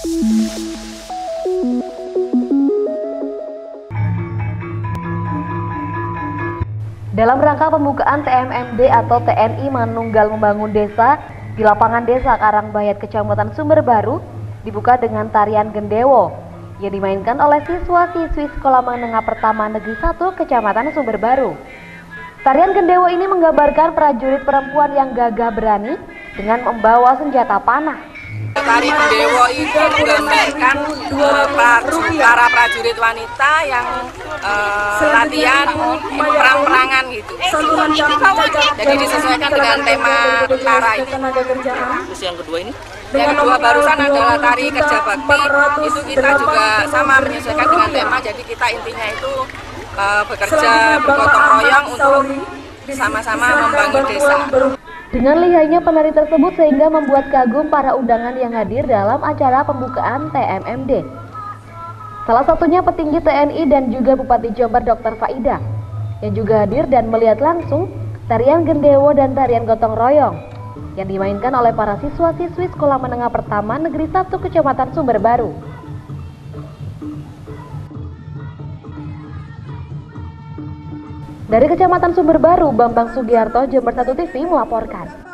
Dalam rangka pembukaan TMMD atau TNI Manunggal Membangun Desa di lapangan Desa Karangbayat, Kecamatan Sumberbaru, dibuka dengan tarian Gendewo yang dimainkan oleh siswa-siswi Sekolah Menengah Pertama Negeri 1 Kecamatan Sumberbaru. Tarian Gendewo ini menggambarkan prajurit perempuan yang gagah berani dengan membawa senjata panah. Tari Gendewo itu menggambarkan para prajurit wanita yang latihan perang-perangan gitu. Jadi disesuaikan dengan tema tentara ini. Terus yang kedua ini? Yang kedua barusan adalah tari kerja bakti. Itu kita juga sama menyesuaikan dengan tema. Jadi kita intinya itu bekerja bergotong royong untuk sama-sama membangun desa. Dengan lihainya penari tersebut sehingga membuat kagum para undangan yang hadir dalam acara pembukaan TMMD. Salah satunya petinggi TNI dan juga Bupati Jombang Dr. Faida yang juga hadir dan melihat langsung tarian Gendewo dan tarian gotong royong yang dimainkan oleh para siswa-siswi Sekolah Menengah Pertama Negeri 1 Kecamatan Sumberbaru. Dari Kecamatan Sumberbaru, Bambang Sugiarto, Jember 1 TV melaporkan.